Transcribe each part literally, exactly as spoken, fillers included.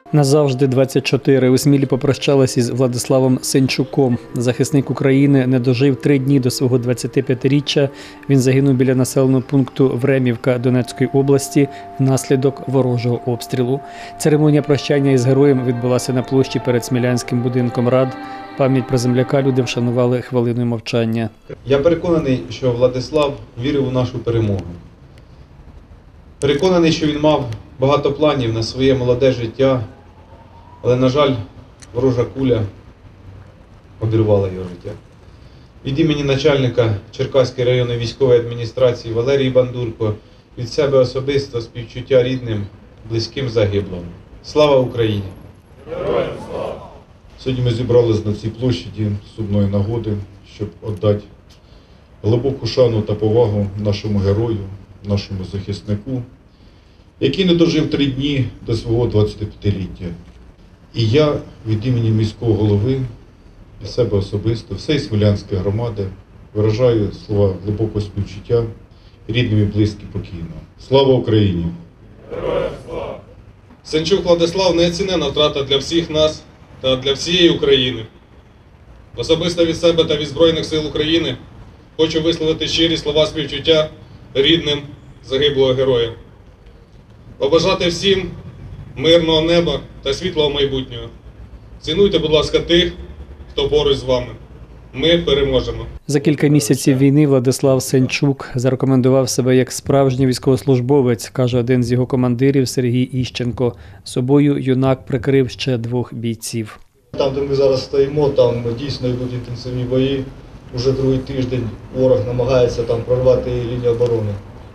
Назавжди двадцять чотири. У Смілі попрощалась із Владиславом Сенчуком. Захисник України не дожив три дні до свого двадцятип'ятиріччя. Він загинув біля населеного пункту Времівка Донецької області внаслідок ворожого обстрілу. Церемонія прощання із героєм відбулася на площі перед Смілянським будинком рад. Пам'ять про земляка люди вшанували хвилиною мовчання. Я переконаний, що Владислав вірив у нашу перемогу. Переконаний, що він мав багато планів на своє молоде життя, але, на жаль, ворожа куля обірвала його життя. Від імені начальника Черкаської районної військової адміністрації Валерії Бандурко, від себе особисто співчуття рідним, близьким загиблим. Слава Україні! Героям слава! Сьогодні ми зібралися на цій площаді сумної нагоди, щоб віддати глибоку шану та повагу нашому герою, нашому захиснику, який не дожив три дні до свого двадцятип'ятиліття. І я від імені міського голови, і себе особисто, всієї Смілянської громади виражаю слова глибокого співчуття рідним і близьким покійного. Слава Україні! Героям слава! Сенчук Владислав – неоцінена втрата для всіх нас та для всієї України. Особисто від себе та від Збройних сил України хочу висловити щирі слова співчуття рідним загиблого героя. Побажати всім мирного неба та світлого майбутнього. Цінуйте, будь ласка, тих, хто поруч з вами. Ми переможемо. За кілька місяців війни Владислав Сенчук зарекомендував себе як справжній військовослужбовець, каже один з його командирів Сергій Іщенко. Собою юнак прикрив ще двох бійців. Там, де ми зараз стоїмо, там дійсно йдуть інтенсивні бої. Уже другий тиждень ворог намагається там прорвати лінію оборони.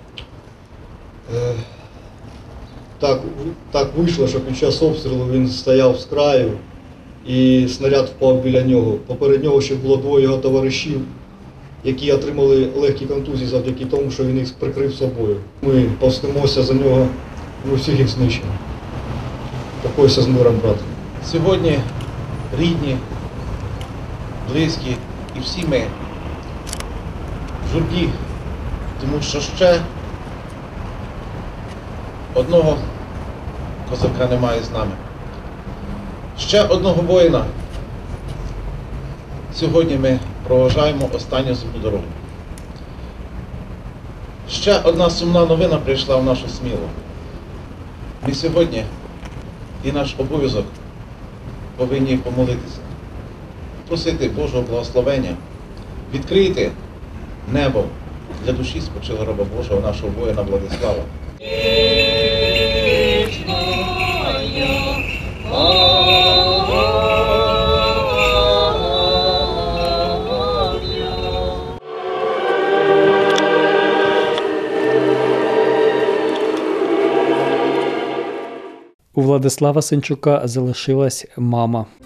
Так, так вийшло, що під час обстрілу він стояв з краю і снаряд впав біля нього. Поперед нього ще було двоє його товаришів, які отримали легкі контузії завдяки тому, що він їх прикрив собою. Ми повстимося за нього, ми всіх їх знищимо. Покойся з миром, брат. Сьогодні рідні, близькі і всі ми в журбі, тому що ще одного козака немає з нами. Ще одного воїна сьогодні ми проважаємо останню земну дорогу. Ще одна сумна новина прийшла в нашу Смілу. Ми сьогодні, і наш обов'язок, повинні помолитися, просити Божого благословення, відкрити небо для душі спочилого раба Божого, нашого воїна Владислава. У Владислава Сенчука залишилась мама.